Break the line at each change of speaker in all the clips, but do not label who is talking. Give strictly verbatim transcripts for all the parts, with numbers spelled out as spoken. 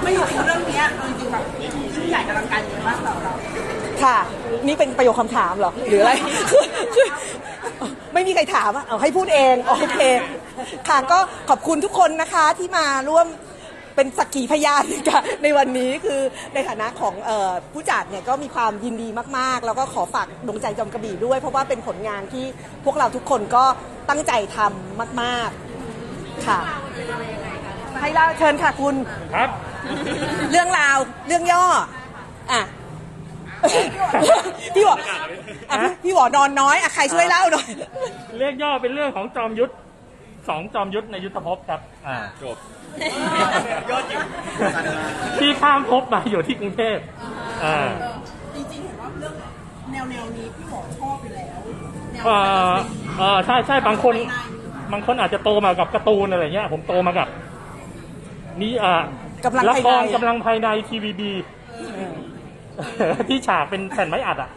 ไม่จริงเรื่องนี้จริงๆแบบยิ่งใหญ่อลังการมากสำหรับเรา
ค่ะนี่เป็นประโยคคำถามเหรอหรืออะไรไม่มีใครถามอ่ะเอาให้พูดเองโอเคค่ะก็ขอบคุณทุกคนนะคะที่มาร่วมเป็นสักขีพยานในวันนี้คือในฐานะของผู้จัดเนี่ยก็มีความยินดีมากๆแล้วก็ขอฝากดวงใจจอมกระบี่ด้วยเพราะว่าเป็นผลงานที่พวกเราทุกคนก็ตั้งใจทำมากๆค่ะให้เล่าเชิญค่ะคุณ
ครับ
เรื่องราวเรื่องย่ออ่ะพี่หวอพี่หวอนอนน้อยอ่ะใครช่วยเล่าหน่อย
เรื่องย่อเป็นเรื่องของจอมยุทธสองจอมยุทธในยุทธภพครับอ่าจบยอดจริงที่ข้ามภพมาอยู่ที่กรุงเทพอ่า
จริงๆเห็นว่าเรื่องแนวแนวนี้พี่หวอชอบอยู่แล้ว
เออเออใช่ใช่บางคนบางคนอาจจะโตมากับการ์ตูนอะไรเงี้ยผมโตมากับนี่อ่าละครกำลังภายในทีวีบีที่ฉากเป็นแผ่นไม้อัดอ่ะ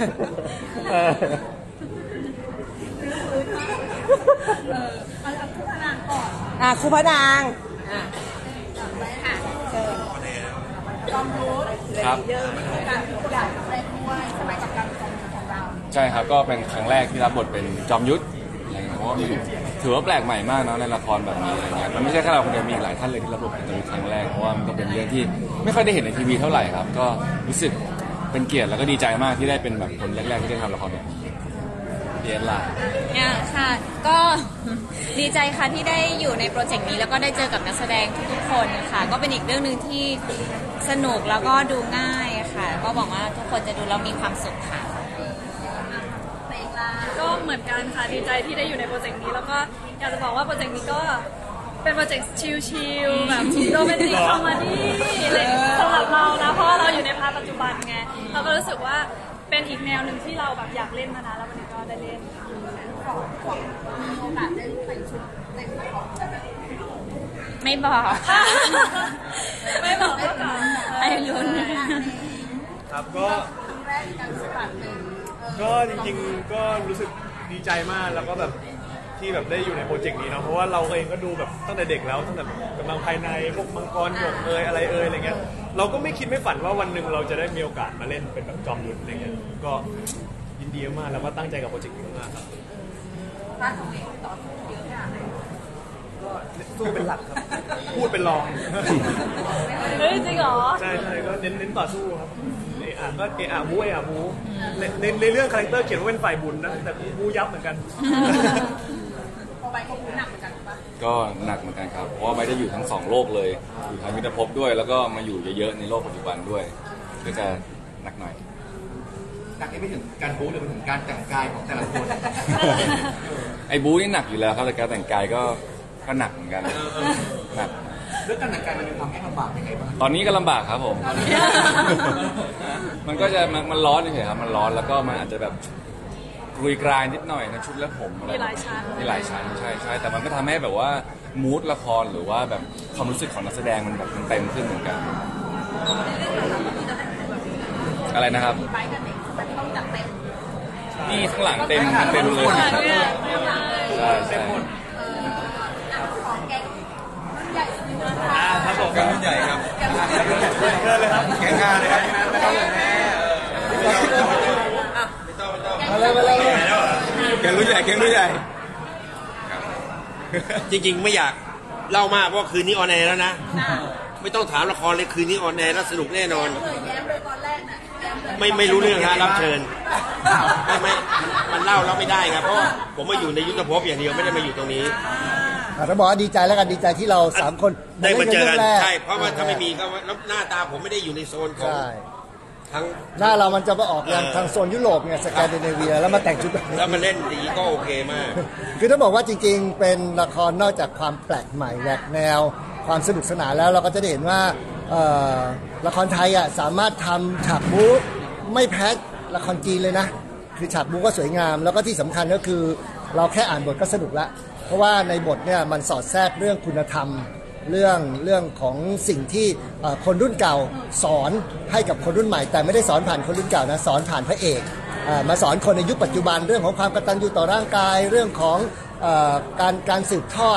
คู่พนางก่อน
อ่ะคู่พนางอ่ะ
ค่ะเชิญจอมยุทธครับการที่ผู้ใหญ่แรกด้วยสมัยกับการจอมยุทธของเรา
ใช่ครับก็เป็นครั้งแรกที่รับบทเป็นจอมยุทธอะไรเงี้ยเพราะว่าถือว่าแปลกใหม่มากเนาะในละครแบบนี้อะไรเงี้ยมันไม่ใช่แค่เราคนเดียวมีหลายท่านเลยที่รับบทเป็นจอมยุทธครั้งแรกเพราะว่ามันก็เป็นเรื่องที่ไม่ค่อยได้เห็นในทีวีเท่าไหร่ครับก็รู้สึกเป็นเกียรติแล้วก็ดีใจมากที่ได้เป็นแบบคนแรกๆที่ได้ทำละครแบบนี้เดียนล่ะ
เนี่ยค่ะก็ดีใจค่ะที่ได้อยู่ในโปรเจกต์นี้แล้วก็ได้เจอกับนักแสดงทุกๆคนค่ะก็เป็นอีกเรื่องนึงที่สนุกแล้วก็ดูง่ายค่ะก็หวังว่าทุกคนจะดูแล้วมีความสุขค่ะ
ก็เหมือนกันค่ะดีใจที่ได้อยู่ในโปรเจกต์นี้แล้วก็อยากจะบอกว่าโปรเจกต์นี้ก็เป็นโปรเจกต์ชิลๆแบบโรแมนติกคอมเมดี้เลยสำหรับเรานะเพราะว่าเราอยู่ในภาพปัจจุบันไงเราก็รู้สึกว่าเป็นอีกแนวหนึ่งที่เราแบบอยากเล่นมานานแล้ววันนี้ก็ได้เล่น
โอกาสได้ใส่ชุดเต็มของ
ไม่บอก
ไม่บอกก็ก่อน
ไอ้ลุ้น
ครับก็ก็จริงๆก็รู้สึกดีใจมากแล้วก็แบบที่แบบได้อยู่ในโปรเจกต์นี้เนาะเพราะว่าเราเองก็ดูแบบตั้งแต่เด็กแล้วตั้งแต่กำลังภายในพวกมังกรหยกเอยอะไรเอยอะไรเงี้ยเราก็ไม่คิดไม่ฝันว่าวันหนึ่งเราจะได้มีโอกาสมาเล่นเป็นแบบจอมยุทธอะไรเงี้ยก็ยินดีมากแล้วก็ตั้งใจกับโปรเจกต์นี้มากครับ
ร้านของเอกต่อสู้เยอะขนาดไหน
ก็สู้เป็นหลักครับพูดเป็นรอง
เฮ้ยจริงเหรอ
ใช่ใช่ก็เน้นเน้นต่อสู้ครับเออก็เออบูเออบูในในเรื่องคาแรคเตอร์เขียนว่าเป็นฝ่ายบุญนะแต่บูยับเหมือนกัน
พอไปก็บูหนักเหมือนกันปะ
ก็หนักเหมือนกันครับเพราะว่าไม่ได้อยู่ทั้งสองโลกเลยอยู่ทั้งยุทธภพด้วยแล้วก็มาอยู่เยอะๆในโลกปัจจุบันด้วยก็จะหนักหน่อย
หนักไม่ถึงการบู๊หรือถึงการแต่งกายของแต่ละคน
ไอ้บู๊นี่หนักอยู่แล้วครับแต่การแต่งกายก็ก็หนักเหมือนกันหนัก
เรื่องการแต่งกายมันมีความยากลำบากยังไงบ้าง
ตอนนี้ก็ลำบากครับผมมันก็จะมันร้อนเฉยๆครับมันร้อนแล้วก็มันอาจจะแบบกรุยกรายนิดหน่อยนะชุดและผม
มีหลายชั้น
มีหลายชั้นใช่ใช่แต่มันก็ทำให้แบบว่ามูดละครหรือว่าแบบความรู้สึกของนักแสดงมันแบบมันเต็มขึ้นเหมือนกันอะไรนะครับนี่ข้างหลังเต็มเต็มเลยใช่ใช่
ครับผมแกงรุ่นใหญ่ครับ
เชิญเลยครับ
แกงงานเลยครับไม่ต้องเลยแม่
มาเลยมาเลย
แกงรุ่นใหญ่แกงรุ่นใหญ่จริงๆไม่อยากเล่ามากเพราะคืนนี้ออนแอร์แล้วนะไม่ต้องถามละครเลยคืนนี้ออนแอร์แล้วสนุกแน่นอนไม่ไม่รู้เรื่องฮะรับเชิญไม่ไม่มันเล่าแล้วไม่ได้ครับเพราะผมมาอยู่ในยุทธภพอย่างเดียวไม่ได้มาอยู่ตรงนี้
ถ้าบอกว่าดีใจแล้วกันดีใจที่เราสามคน
ได้มาเจอกันใช่เพราะว่าถ้าไม่มีก็แล้วหน้าตาผมไม่ได้อยู่ในโซนของทั้ง
หน้าเรามันจะมาออกอย่างทางโซนยุโรปไงสแกนดิเนเวียแล้วมาแต่งชุดแบบนี้
แล้วมาเล่นดีก็โอเคมาก
คือต้องบอกว่าจริงๆเป็นละครนอกจากความแปลกใหม่แหวกแนวความสนุกสนานแล้วเราก็จะได้เห็นว่าละครไทยอ่ะสามารถทำฉากบู๊ไม่แพ้ละครจีนเลยนะคือฉากบู๊ก็สวยงามแล้วก็ที่สำคัญก็คือเราแค่อ่านบทก็สนุกละเพราะว่าในบทเนี่ยมันสอดแทรกเรื่องคุณธรรมเรื่องเรื่องของสิ่งที่คนรุ่นเก่าสอนให้กับคนรุ่นใหม่แต่ไม่ได้สอนผ่านคนรุ่นเก่านะสอนผ่านพระเอกมาสอนคนในยุคปัจจุบันเรื่องของความกตัญญูต่อร่างกายเรื่องของการการสืบทอด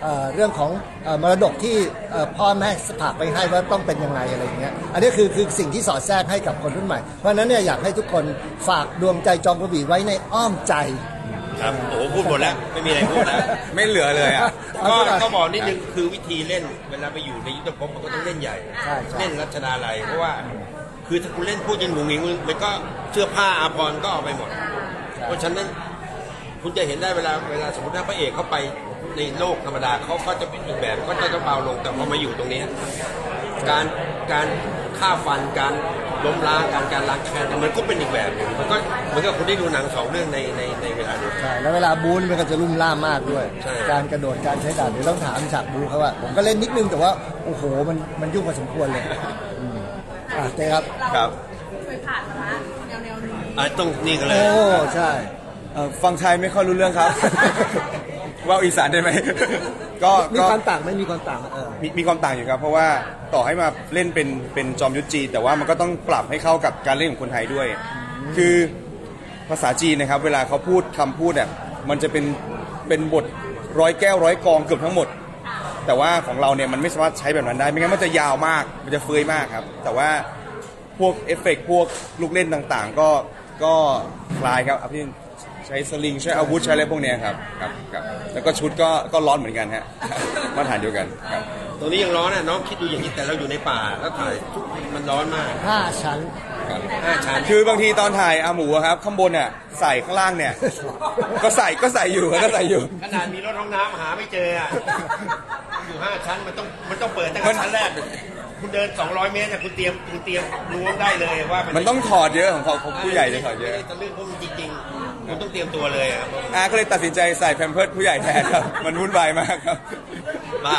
เอ่อเรื่องของเอ่อมรดกที่เอ่อพ่อแม่ฝากไปให้ว่าต้องเป็นยังไงอะไรอย่างเงี้ยอันนี้คือคือสิ่งที่สอดแทรกให้กับคนรุ่นใหม่เพราะฉะนั้นเนี่ยอยากให้ทุกคนฝากดวงใจจอมกระบี่ไว้ในอ้อมใจ
ครับโอ้พูดหมดแล้วไม่มีอะไรพูดแล้วไม่เหลือเลยอ่ะก็ก็บอกนิดนึงคือวิธีเล่นเวลาไปอยู่ในยุทธภพมันก็ต้องเล่นใหญ่เล่นรัชดาลัยเพราะว่าคือถ้าคุณเล่นพูดยิงหงหิงมันก็เสื้อผ้าอาภรณ์ก็เอาไปหมดเพราะฉะนั้นคุณจะเห็นได้เวลาเวลาสมมติถ้าพระเอกเข้าไปในโลกธรรมดาเขาก็จะเป็นอีกแบบก็จะเบาลงแต่พอมาอยู่ตรงนี้การการฆ่าฟันการล้มล้างการการล้างแค้นมันก็เป็นอีกแบบหนึ่งมันก็เหมือนกับคุณได้ดูหนังสองเรื่องในในในเวลาเดียวกัน
ใช่แล้วเวลาบูนมันก็จะลุ่มล่ามมากด้วยการกระโดดการใช้ดาบเดี๋ยวต้องถามฉากบูเขาว่าผมก็เล่นนิดนึงแต่ว่าโอ้โหมันมันยุ่งพอสมควรเลยอ่ะเจ๊ครับ
ครับ
เคยผ่านมาแนวแนวนี้
อ่ะต้องนี่กันเลย
โอ้ใช่
ฟังไทยไม่ค่อยรู้เรื่องครับ ว่าอีสานได้ไหม
ก็มีความต่างไม่มีความต่างเออ
มีมีความต่างอยู่ครับเพราะว่าต่อให้มาเล่นเป็นเป็นจอมยุทธจีนแต่ว่ามันก็ต้องปรับให้เข้ากับการเล่นของคนไทยด้วยคือภาษาจีนนะครับเวลาเขาพูดคำพูดอ่ะมันจะเป็นเป็นบทร้อยแก้วร้อยกองเกือบทั้งหมดแต่ว่าของเราเนี่ยมันไม่สามารถใช้แบบนั้นได้ไม่งั้นมันจะยาวมากมันจะเฟยมากครับแต่ว่าพวกเอฟเฟกต์พวกลูกเล่นต่างๆก็ก็คล้ายครับพี่ใช้สลิงใช้อาวุธใช้อะไรพวกนี้ครับครับครับแล้วก็ชุดก็ก็ร้อนเหมือนกันฮะมาตรฐานเดียวกันครับ
ตรงนี้ยังร้อนอ่ะน้องคิดดูอย่างนี้แต่เราอยู่ในป่าแล้วถ่ายทุกมันร้อนมาก
ห้าชั้น
ห้าชั้น
คือบางทีตอนถ่ายอาหมูครับข้างบนเนี่ยใส่ข้างล่างเนี่ยก็ใส่ก็ใส่อยู่ก็ใส่อยู่
ขนาดมีรถห้องน้ำหาไม่เจออ่ะอยู่ห้าชั้นมันต้องมันต้องเปิดตั้งแต่ชั้นแรกคุณเดินสองร้อยเมตรเนี่ยคุณเตรียมคุณเตรียมรู้ได้เลยว่า
มันต้องถอดเยอะของเขาผู้ใหญ่จะถอดเยอะ
แต่เรื่องพวกมันจริงๆคุณต้องเตรียมตัวเลยอ่ะ
อ่าก็เลยตัดสินใจใส่แพมเพิร์สผู้ใหญ่แทนครับมันวุ่นวายมากครับ
บ้า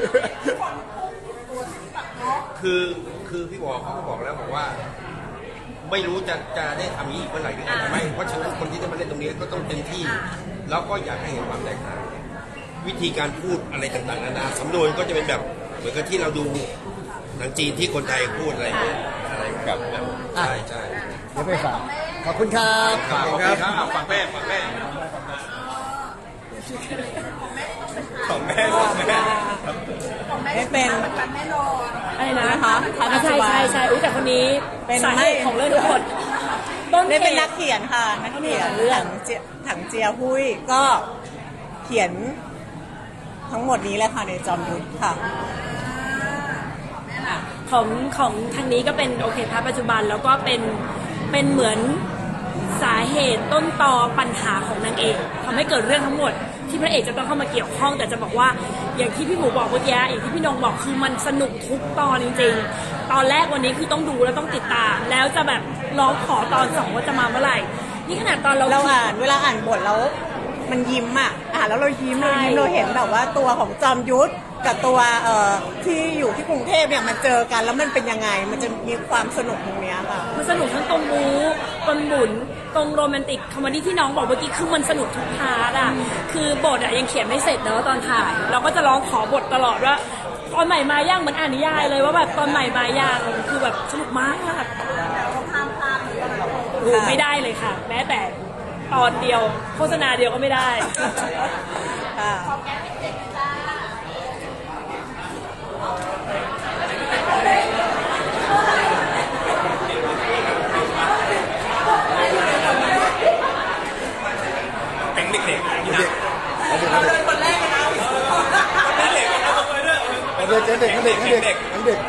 คือคือพี่บอกเขาก็บอกแล้วบอกว่าไม่รู้จะจะได้ทำนี้อีกเมื่อไหร่หรือไม่เพราะฉะนั้นคนที่จะมาเล่นตรงนี้ก็ต้องเต็มที่แล้วก็อยากให้เห็นความแตกต่างวิธีการพูดอะไรต่างๆนานาสำนวนก็จะเป็นแบบเหมือนกับที่เราดูหนังจีนที่คนไทยพูดอะไรอะไรแบบใช่ใช่
เดี๋ยวไปฝากขอบคุณครับ
ขอบคุณครับฝากแม่ฝากแม่
ของแม่ของแม่
ไม่เป็น
อะไรนะคะใช่ใช่ใช่อุ้ยแต่คนนี้เป็นสาเหตุของเรื่องทั้งหมด
ต้นเหตุเป็นนักเขียนค่ะนักเขียนเรื่องถังเจียหุ้ยก็เขียนทั้งหมดนี้แหละค่ะในจอมยุทธค่ะ
ของของทางนี้ก็เป็นโอเคพาปัจจุบันแล้วก็เป็นเป็นเหมือนสาเหตุต้นตอปัญหาของนางเอกทำให้เกิดเรื่องทั้งหมดที่พระเอกจะต้องเข้ามาเกี่ยวข้องแต่จะบอกว่าอย่างที่พี่หมูบอกเมื่อกี้อย่างที่พี่นงบอกคือมันสนุกทุกตอนจริงๆตอนแรกวันนี้คือต้องดูแล้วต้องติดตามแล้วจะแบบร้องขอตอนสองว่าจะมาเมื่อไหร่นี่ขนาดตอนเรา
เราอ่านเวลาอ่านบทแล้วมันยิ้มอ่ะอ่านแล้วเรายิ้มเรายิ้มเราเห็นแบบว่าตัวของจอมยุทธกับตัวเอ่อที่อยู่ที่กรุงเทพเนี่ยมันเจอกันแล้วมันเป็นยังไงมันจะมีความสนุกตรงนี้ค่ะ
มันสนุกทั้งตรงมูตรงหมุนตรงโรแมนติกคอมเมดี้ที่น้องบอกเมื่อกี้คือมันสนุกทุกพาร์ทอ่ะคือบทอ่ะยังเขียนไม่เสร็จเนอะตอนถ่ายเราก็จะร้องขอบทตลอดว่าตอนใหม่มาย่างเหมือนอ่านนิยายเลยว่าแบบตอนใหม่มาย่างคือแบบสนุกมากมากไม่ได้เลยค่ะแม้แต่ตอนเดียวโฆษณาเดียวก็ไม่ได้
เป็นเด็กๆเด็ก
เราเลยคนแรกนะ
เด็ก
เด็กเด็กเด็กเด็กเด็กเด็ก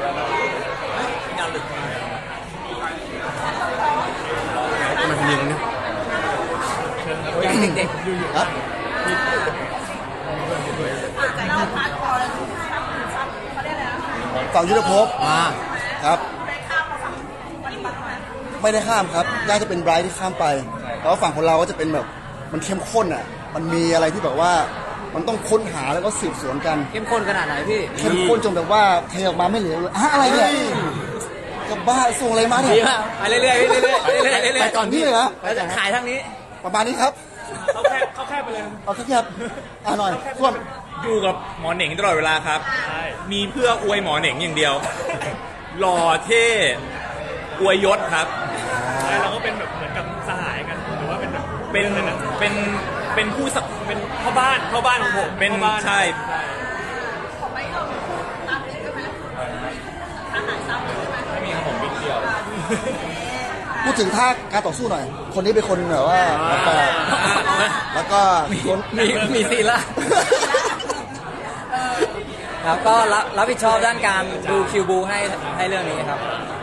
มันยิงนะ
เด็กๆครับฝั่งยุทธภพครับไม่ได้ข้ามครับน่าจะเป็นไบรท์ที่ข้ามไปเพราะฝั่งของเราก็จะเป็นแบบมันเข้มข้นอ่ะมันมีอะไรที่แบบว่ามันต้องค้นหาแล้วก็สืบสวนกัน
เข้มข้นขนาดไหนพี่
เข้มข้นจนแบบว่าเทออกมาไม่เหลือเลยอะอะไรเนี่ยกับบ้าส่งอะไรมาเนี่ย
ไปเรื่อยๆเรื่อยๆเรื่อย
ๆไปก่อนพี่เลยนะ
ขายทางนี้
ประมาณนี้ครับ
เขาแคบเขาแคบไปเลย
เอาแคบอ่าหน่อยส่วน
อยู่กับหมอเหน่งตลอดเวลาครับมีเพื่ออวยหมอเหน่งอย่างเดียวหล่อเท่อวยยศครับ
เราก็เป็นแบบเหมือนกับสหายกันหรือว่าเป็นแบบ
เป็นเป็นเป็นผู้สัก
เป็นพ่อบ้านพ่อบ้านของผม
เป็นใช่
พูดถึงท่าการต่อสู้หน่อย คนนี้เป็นคนแบบว่าแปลกแล้วก็คน
มีมีซีล่าครับก็รับรับผิดชอบด้านการดูคิวบูให้ให้เรื่องนี้ครับ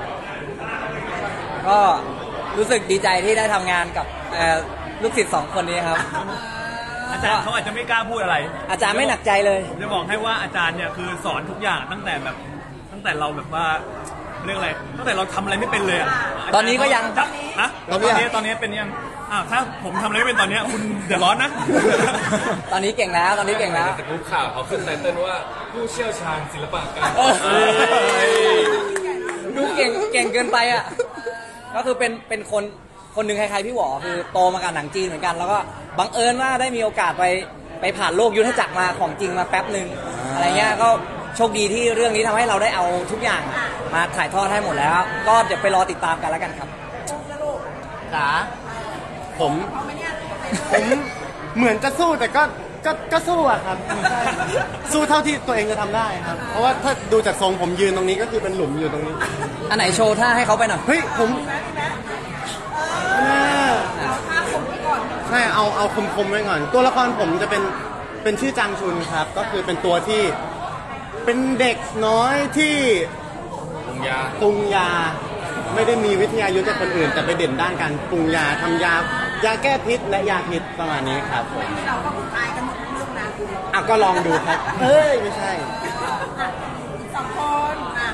ก็รู้สึกดีใจที่ได้ทำงานกับเอ่อลูกศิษย์สองคนนี้ครับ
อาจารย์เขาอาจจะไม่กล้าพูดอะไร
อาจารย์ไม่หนักใจเลย
ผมจะบอกให้ว่าอาจารย์เนี่ยคือสอนทุกอย่างตั้งแต่แบบตั้งแต่เราแบบว่าเรื่องอะไรตั้งแต่เราทำอะไรไม่เป็นเลยอ่ะ
ตอนนี้ก็ยัง
ฮะตอนนี้ตอนนี้เป็นยังอ้าวถ้าผมทำอะไรไม่เป็นตอนนี้คุณเดือดร้อนนะ
ตอนนี้เก่งแล้วตอนนี้เก่งแล้ว
แต่รู้ข่าวเขาขึ้นไตเติ้ลว่าผู้เชี่ยวชาญศิลปะการ
ดูเก่งเก่งเกินไปอ่ะก็คือเป็นเป็นคนคนหนึ่งคล้ายๆพี่หวอคือโตมากับหนังจีนเหมือนกันแล้วก็บังเอิญว่าได้มีโอกาสไปไปผ่านโลกยุทธจักรมาของจริงมาแป๊บหนึ่งอะไรเงี้ยก็โชคดีที่เรื่องนี้ทำให้เราได้เอาทุกอย่างมาถ่ายทอดให้หมดแล้วก็เดี๋ยวไปรอติดตามกันแล้วกันครับ
จ๋าผมผมเหมือนจะสู้แต่ก็ก็ก็สู้อะครับสู้เท่าที่ตัวเองจะทำได้ครับเพราะว่าถ้าดูจากทรงผมยืนตรงนี้ก็คือเป็นหลุมอยู่ตรงนี้
อันไหนโชว์ท่าให้เขาไปหน่อย
เฮ้ยผมใช่เอาเอาคมๆไว้ก่อนตัวละครผมจะเป็นเป็นชื่อจางชุนครับก็คือเป็นตัวที่เป็นเด็กน้อยที่
ปรุงยา
ปรุงยาไม่ได้มีวิทยายุทธ์จากคนอื่นแต่ไปเด่นด้านการปรุงยาทำยายาแก้พิษและยาพิษประมาณนี้ครับผม
เราก็ตายกันหมดทุกเรื่องนะ
อ่ะก็ลองดูครับเฮ้ยไม่ใช่
สองคนอ่ะ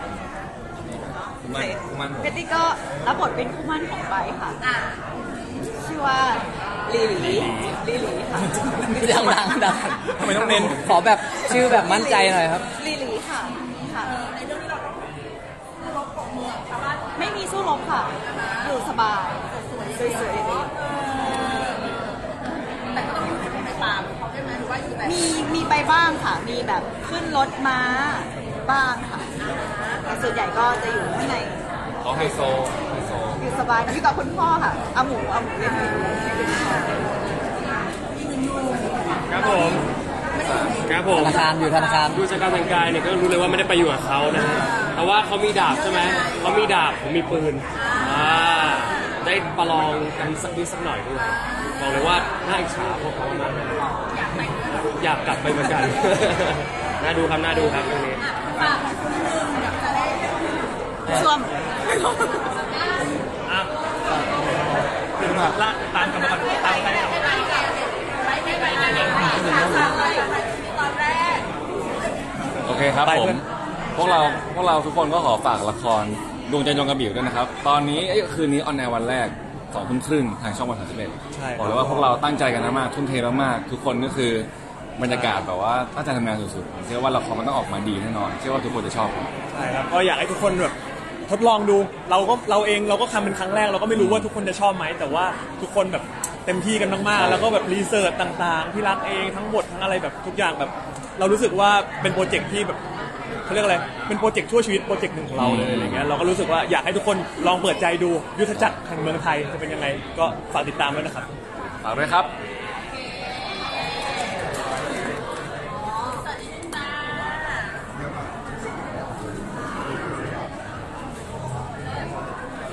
มันมัน
เพตตี้ก็รับบทเป็นคู่หมั่นของไบร์ทค่ะ ชื่อว่าลีหลีลีหลีค่ะ
ดังดังดัง
ทำไมต้องเน้น
ขอแบบชื่อแบบมั่นใจหน่อยครับ
ลีหลีค่ะค่ะ
ในเรื่องที่เราต้องสู้รบปกเมืองชาวบ้าน
ไม่มีสู้รบค่ะ อยู่สบายสวยสวยๆดี
แต่ก็ต้องอยู่ในป่าเขาได้ไหมหรือว่าอยู่แบบ
มีมีไปบ้างค่ะ มีแบบขึ้นรถม้าบ้างค่ะแต่ส่วนใหญ่ก็จะอยู่ข้างใน
เขาไฮโซไฮโซ
อยู่สบายอยู่กับคุณพ่อค่ะอาหมูอาหมูเล่นอยู่
ครับผมครับผม
ธนาคารอยู่ธนาคาร
ดูจากการแต่งกายเนี่ยก็รู้เลยว่าไม่ได้ไปอยู่กับเขานะฮะแต่ว่าเขามีดาบใช่ไหมเขามีดาบผมมีปืนอ่าได้ประลองกันสักนิดสักหน่อยด้วยบอกเลยว่าน่าอิจฉาพวกเขามากอยากกลับไปเหมือนกัน น่าดูครับน่าดูครับเรื่องนี้
ช่วม
อ่ะละตามกันมาก่อนตามใครก่อน
ตอนแรก
โอเคครับผมพวกเราพวกเราทุกคนก็ขอฝากละครดวงใจยงกระบี่ด้วยนะครับตอนนี้คืนนี้ออนแอร์วันแรกสองทุ่มครึ่งทางช่องวันสามสิบเอ็ดบอกเลยว่าพวกเราตั้งใจกันมากทุ่มเทมากทุกคนก็คือบรรยากาศแบบว่าตั้งใจทำงานสุดๆผมเชื่อว่าละครมันต้องออกมาดีแน่นอนเชื่อว่าทุกคนจะชอบ
ใช่ครับก็อยากให้ทุกคนแบบทดลองดูเราก็เราเองเราก็ทำเป็นครั้งแรกเราก็ไม่รู้ว่าทุกคนจะชอบไหมแต่ว่าทุกคนแบบเต็มที่กันมากๆแล้วก็แบบรีเสิร์ชต่างๆพี่รักเองทั้งหมดทั้งอะไรแบบทุกอย่างแบบเรารู้สึกว่าเป็นโปรเจกต์ที่แบบเขาเรียกอะไรเป็นโปรเจกต์ชั่วชีวิตโปรเจกต์หนึ่งของเราเลยอะไรเงี้ยเราก็รู้สึกว่าอยากให้ทุกคนลองเปิดใจดูยุทธจักรแห่งเมืองไทยจะเป็นยังไงก็ฝากติดตามด้วยนะครับ
ฝากด้วยครับ
ค